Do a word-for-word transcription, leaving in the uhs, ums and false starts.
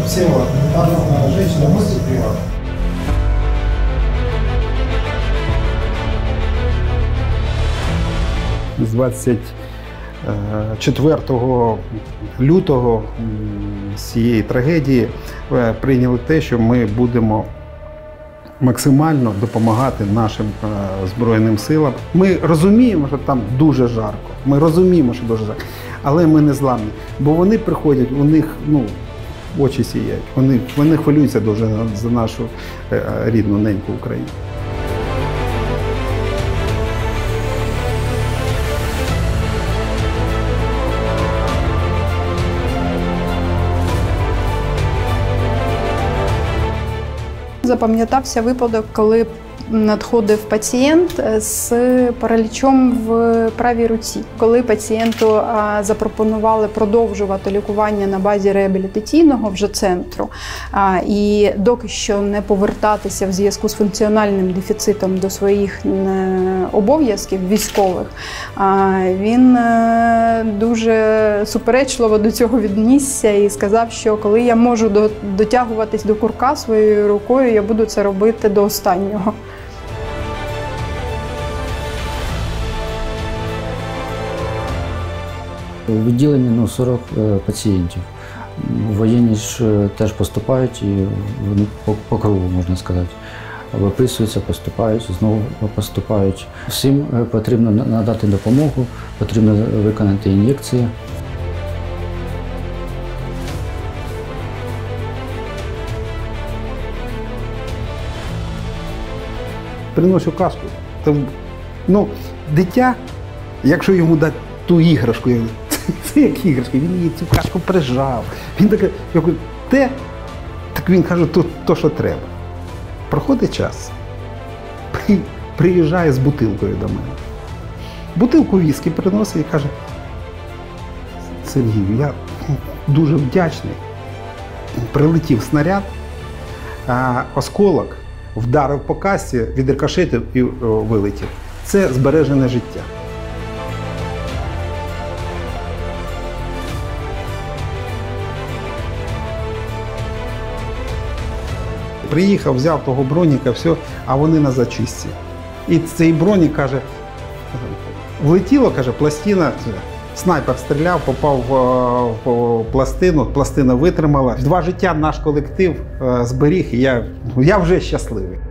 Всеволод, там женщина носит приват? З двадцять четвертого лютого з цієї трагедії прийняли те, що ми будемо максимально допомагати нашим Збройним силам. Ми розуміємо, що там дуже жарко, ми розуміємо, що дуже жарко, але ми не зламні, бо вони приходять, у них ну, очі сіяють, вони, вони хвилюються дуже за нашу рідну неньку Україну. Запам'ятався випадок, коли надходив пацієнт з паралічом в правій руці. Коли пацієнту запропонували продовжувати лікування на базі реабілітаційного вже центру і доки що не повертатися в зв'язку з функціональним дефіцитом до своїх обов'язків військових, він дуже суперечливо до цього віднісся і сказав, що коли я можу дотягуватись до курка своєю рукою, я буду це робити до останнього. У відділенні ну, сорок пацієнтів. Воєнні ж теж поступають, і вони по, по кругу, можна сказати. Виписуються, поступають, знову поступають. Всім потрібно надати допомогу, потрібно виконати ін'єкції. Приношу казку. Ну, дитя, якщо йому дати ту іграшку, це як іграшка, він її цю кашку прижав. Він таке, я кажу, те, так він каже, то, то, що треба. Проходить час, приїжджає з бутилкою до мене. Бутилку віскі приносить і каже, Сергію, я дуже вдячний. Прилетів снаряд, а осколок вдарив по касці, відрикошетив і вилетів. Це збережене життя. Приїхав, взяв того броніка, все, а вони на зачистці. І цей бронік, каже, влетіло, каже, пластина, снайпер стріляв, попав в пластину, пластина витримала. Два життя наш колектив зберіг, і я, я вже щасливий.